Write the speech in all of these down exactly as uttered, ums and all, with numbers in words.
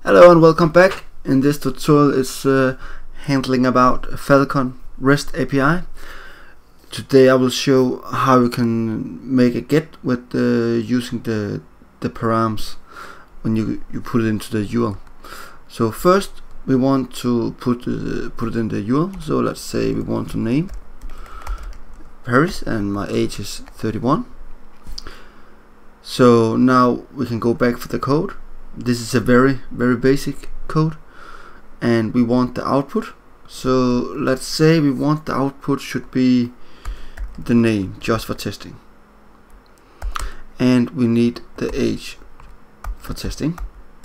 Hello and welcome back. In this tutorial is uh, handling about Falcon REST A P I. Today I will show how you can make a get with uh, using the the params when you you put it into the U R L. So first we want to put uh, put it in the U R L. So let's say we want to name Paris and my age is thirty-one. So now we can go back for the code. This is a very very basic code and we want the output. So let's say we want the output should be the name just for testing, and we need the age for testing.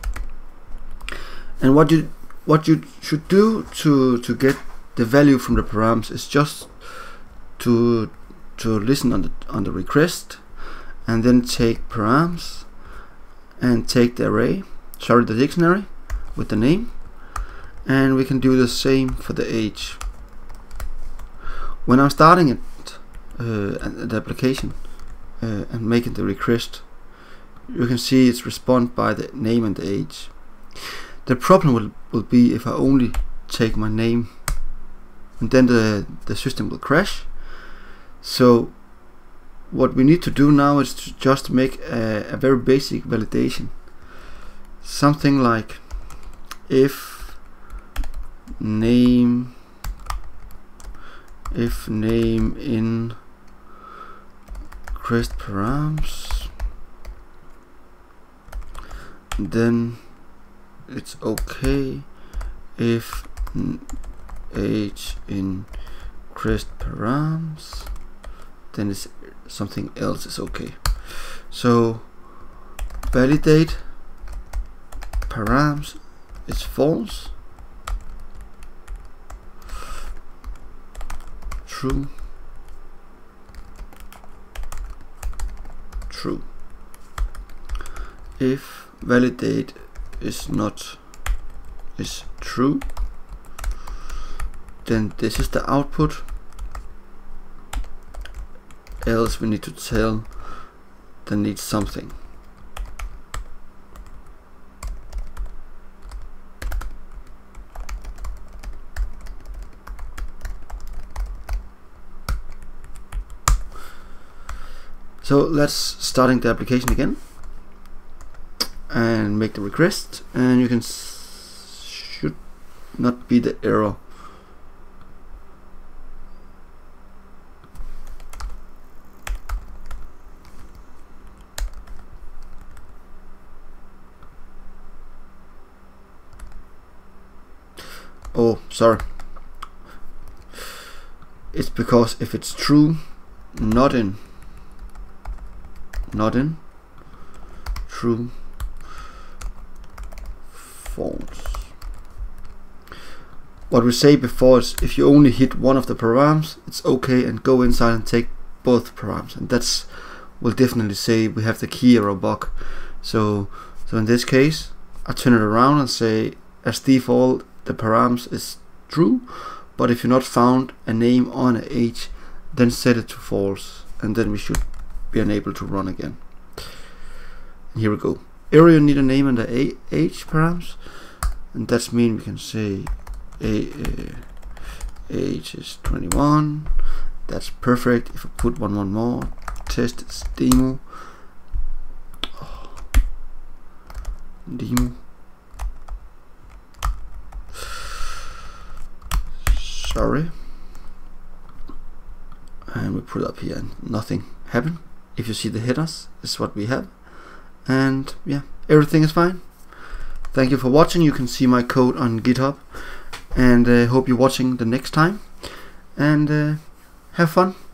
And what you what you should do to to get the value from the params is just to to listen on the on the request and then take params and take the array, sorry the dictionary with the name, and we can do the same for the age. When I'm starting it uh, the application uh, and making the request, you can see it's respond by the name and the age. The problem will, will be if I only take my name, and then the, the system will crash. So what we need to do now is to just make a, a very basic validation. Something like if name if name in request params, then it's okay if age in request params, then it's something else is okay. So validate params is false, true, true. If validate is not is true, then this is the output. Else we need to tell that needs something. So let's starting the application again and make the request, and you can s should not be the error. Oh, sorry. It's because if it's true, not in, not in, true, false. What we say before is if you only hit one of the params, it's okay, and go inside and take both params, and that's will definitely say we have the key error bug. So, so in this case, I turn it around and say as default the params is true, but if you not found a name on an age, then set it to false, and then we should be unable to run again. And here we go. Error, you need a name and the age params, and that's mean we can say a, uh, age is twenty-one. That's perfect. If I put one one more, test is demo. Oh. Demo. Sorry, and we put it up here and nothing happened. If you see the headers, this is what we have, and yeah, everything is fine. Thank you for watching. You can see my code on GitHub, and uh, hope you're watching the next time, and uh, have fun.